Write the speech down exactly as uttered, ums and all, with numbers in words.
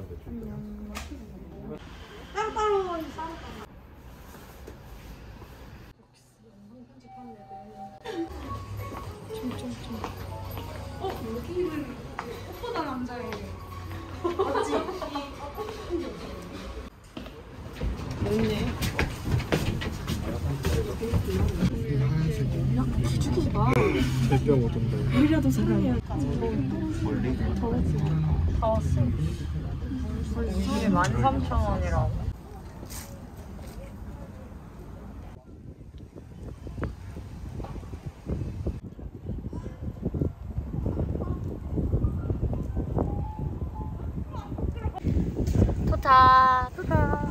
따로따로 좀좀좀 어? 여기는 꽃보다 남자예요. 맞지? 맵네. 기죽이지 마. 절대 못 온다. 우리라도 사랑해요. 멀리? 다 왔어. 이게 만 삼천 원이라고. 토타 토타